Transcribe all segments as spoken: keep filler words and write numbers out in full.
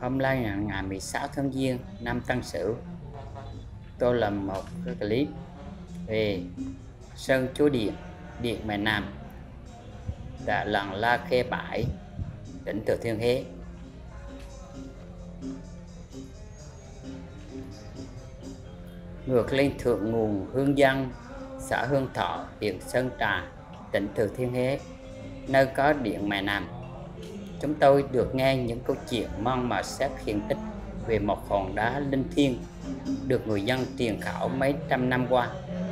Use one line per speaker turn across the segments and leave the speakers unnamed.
Hôm nay là ngày mười sáu tháng Giêng năm Tân Sửu. Tôi làm một cái clip về Sơn Chúa Điện, Điện Mẹ Nằm tại làng La Khê Bãi, tỉnh Thừa Thiên Huế. Ngược lên thượng nguồn Hương Dân, xã Hương Thọ, huyện Sơn Trà, tỉnh Thừa Thiên Huế, nơi có Điện Mẹ Nằm, chúng tôi được nghe những câu chuyện mang màu sắc hiện tích về một hòn đá linh thiêng được người dân truyền khảo mấy trăm năm qua.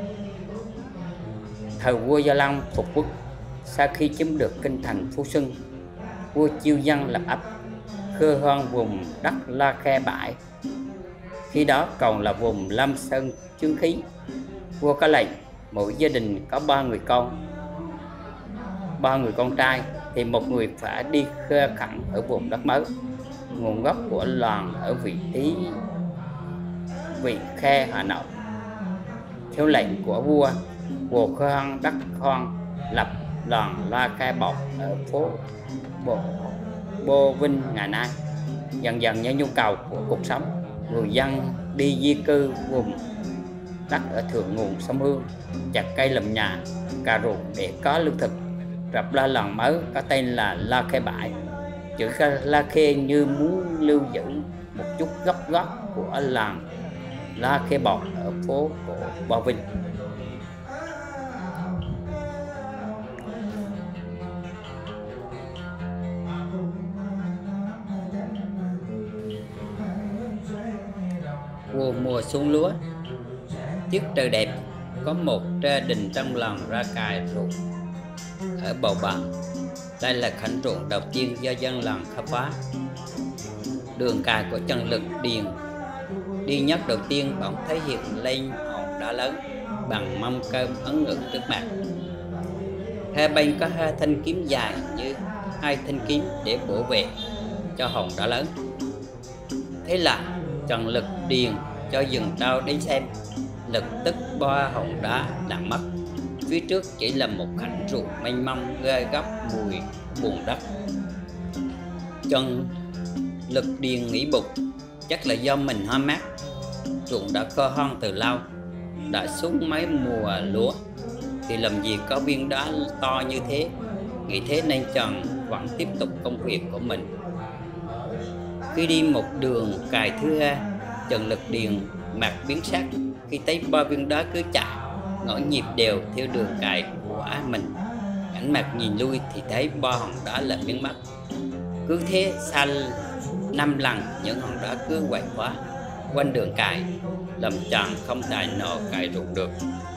Thời vua Gia Long phục quốc, sau khi chiếm được kinh thành Phú Xuân, vua chiêu dân lập ấp khơi hoang vùng đất La Khê Bãi. Khi đó còn là vùng Lâm Sơn Chương Khí. Vua có lệnh mỗi gia đình có ba người con, ba người con trai thì một người phải đi khơi khẳng ở vùng đất mới. Nguồn gốc của làng ở vị trí Vị Khê, Hà Nội. Theo lệnh của vua, vua khoan đất khoan lập làng La Khê Bọt ở phố Bộ, Bô Vinh ngày nay. Dần dần với nhu cầu của cuộc sống, người dân đi di cư vùng đất ở thượng nguồn sông Hương, chặt cây làm nhà, cà ruộng để có lương thực, lập ra làng mới có tên là La Khê Bãi. Chữ La Khê như muốn lưu giữ một chút gốc gác của làng La Khê Bọt ở phố cổ Bô Vinh. Mùa mùa xuân lúa, tiết trời đẹp, có một gia đình trong làng ra cày ruộng ở bầu bạn. Đây là khoảnh ruộng đầu tiên do dân làng khám phá. Đường cày của Trần Lực Điền đi nhất đầu tiên bỗng thấy hiện lên hòn đá lớn bằng mâm cơm ấn ngực trước mặt. Hai bên có hai thanh kiếm dài như hai thanh kiếm để bổ vệ cho hòn đá lớn. Thế là Trần Lực Điền cho dừng trâu đến xem, lập tức ba hòn đá lặn mất. Phía trước chỉ là một khoảnh ruộng mênh mông gai góc mùi bùn đất. Trần Lực Điền nghĩ bụng, chắc là do mình hoa mát, ruộng đã khô hoang từ lâu, đã xuống mấy mùa lúa thì làm gì có viên đá to như thế. Nghĩ thế nên Trần vẫn tiếp tục công việc của mình. Khi đi một đường cày thứ hai, Trần Lực Điền mặt biến sắc khi thấy ba viên đá cứ chạy ngõ nhịp đều theo đường cày của mình. Ảnh mặt nhìn lui thì thấy ba hòn đá lại biến mất. Cứ thế xa năm lần những hòn đá cứ quậy khóa quanh đường cày, làm Trần không tài nào cày ruộng được.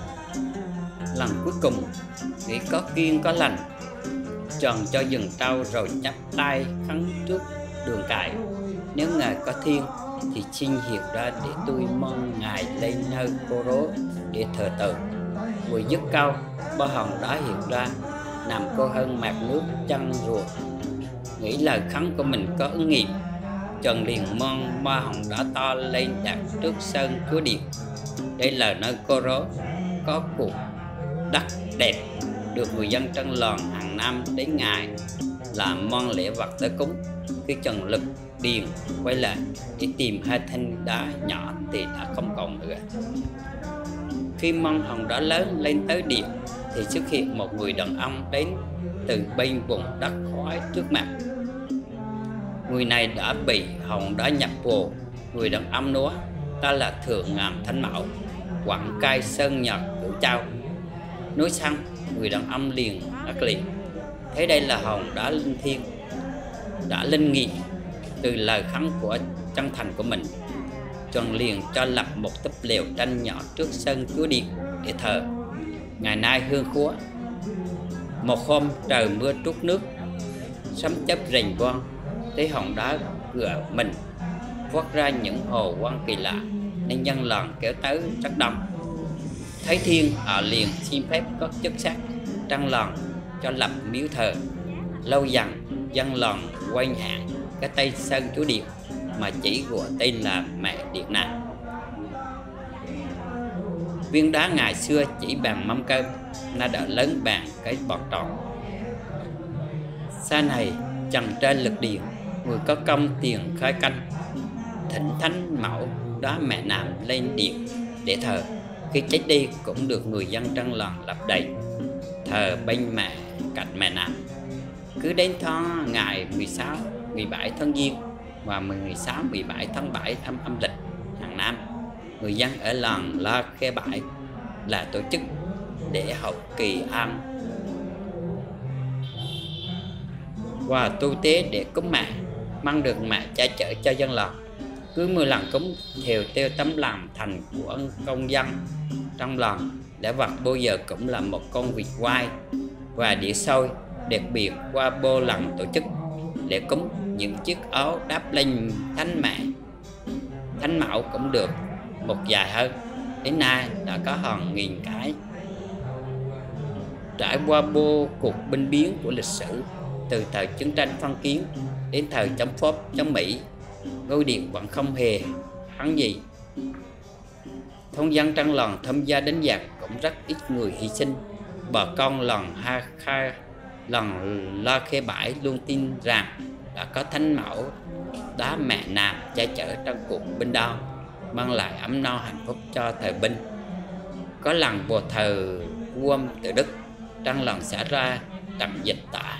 Lần cuối cùng nghĩ có kiêng có lành, Trần cho dừng trâu rồi chắp tay khấn trước đường cày: nếu ngài có thiên thì xin hiện ra để tôi mong ngài lên nơi cô rố để thờ tự. Vừa dứt câu, ba hòn đá hiện ra nằm cô hơn mặt nước chân ruột. Nghĩ lời khấn của mình có ứng nghiệm, Trần liền mong ba hòn đá to lên đặt trước Sơn Chúa Điện. Đây là nơi cô rố có cuộc đất đẹp, được người dân trong làng hàng năm đến ngày làm món lễ vật tới cúng. Khi Trần Lực Điền quay lại để tìm hai thanh đá nhỏ thì đã không còn nữa. Khi mong hòn đá lớn lên tới điện thì xuất hiện một người đàn ông đến từ bên vùng đất khói trước mặt. Người này đã bị hòn đá nhập vô. Người đàn ông nói: ta là Thượng Ngàn Thanh Mẫu, quận cai Sơn Nhật Cửu Châu. Nói xong, người đàn ông liền ngắt liền. Thế đây là hòn đá linh thiêng, đã linh nghiệm từ lời khấn của chân thành của mình. Trần liền cho lập một túp lều tranh nhỏ trước sân Chúa Điện để thờ. Ngày nay hương khóa. Một hôm trời mưa trút nước, sấm chớp rền vang, thấy hòn đá gựa mình phát ra những hồ quang kỳ lạ nên dân làng kéo tới rất đông. Thấy thiên, họ liền xin phép có chức sắc trong làng cho lập miếu thờ. Lâu dần dân làng quay hạn cái tên Sơn Chúa Điện mà chỉ gọi tên là Mẹ Điện Nằm. Viên đá ngày xưa chỉ bằng mâm cơm, nó đã lớn bằng cái bọt tròn. Sau này Trần Trên Lực Điền người có công tiền khai canh, thỉnh thánh mẫu đó mẹ Nạm lên điện để thờ. Khi chết đi cũng được người dân trong làng lập đền thờ bên mẹ cạnh mẹ Nạm. Cứ đến tháng ngày mười sáu, mười bảy tháng Giêng và mười sáu, mười bảy tháng bảy âm âm lịch hàng năm, người dân ở làng La Khe Bãi là tổ chức để hậu kỳ an và tu tế để cúng mẹ, mong được mẹ che chở cho dân làng. Cứ mười lần cúng theo tiêu tấm lòng thành của công dân trong làng. Lễ vật bao giờ cũng là một con vịt quay và đĩa xôi. Đặc biệt qua bô lần tổ chức lễ cúng, những chiếc áo đắp lên thánh mẹ thánh mẫu cũng được một dài hơn. Đến nay đã có hàng nghìn cái. Trải qua vô cuộc binh biến của lịch sử, từ thời chiến tranh phong kiến đến thời chống Pháp chống Mỹ, ngôi điện vẫn không hề hắn gì. Thôn dân trong làng tham gia đánh giặc cũng rất ít người hy sinh. Bà con làng Ha Kha, làng La Khe Bãi luôn tin rằng đã có thánh mẫu đá mẹ Nạm che chở trong cuộc binh đao, mang lại ấm no hạnh phúc cho thời binh. Có lần vào thờ vua Tự Đức, trong làng xảy ra trận dịch tả.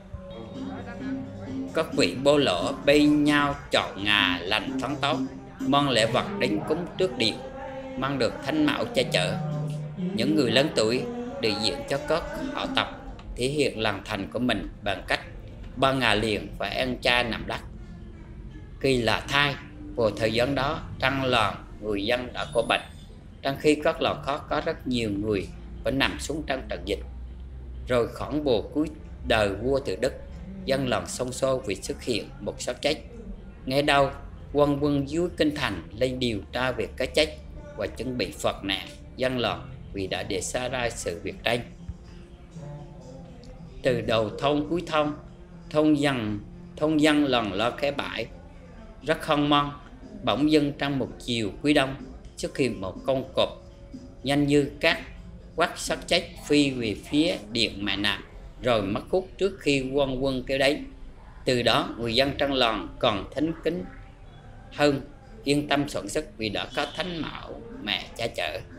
Các vị bô lỗ bên nhau chọn ngà lành tháng tốt, mang lễ vật đến cúng trước điện, mang được thánh mẫu che chở. Những người lớn tuổi đại diện cho các họ tộc thể hiện lòng thành của mình bằng cách ba ngày liền phải ăn chay nằm đất. Khi là thai, vào thời gian đó trong làng người dân đã có bệnh, trong khi các làng khác có rất nhiều người phải nằm xuống trong trận dịch. Rồi khoảng bồ cuối đời vua Tự Đức, dân làng xôn xao vì xuất hiện một xác chết. Nghe đâu quân quân dưới kinh thành lên điều tra về cái chết và chuẩn bị phạt nạt dân làng vì đã để xảy ra sự việc trên. Từ đầu thôn cuối thôn, thôn dân thôn dân làng La Khe Bãi rất hoang mang. Bỗng dưng trong một chiều cuối đông xuất hiện một con cọp nhanh như cát quắt xác chết phi về phía điện mẹ Nạm, rồi mất hút trước khi quân quân kêu đến. Từ đó người dân trong làng còn thính kính hơn, yên tâm sản xuất vì đã có thánh mẫu mẹ che chở.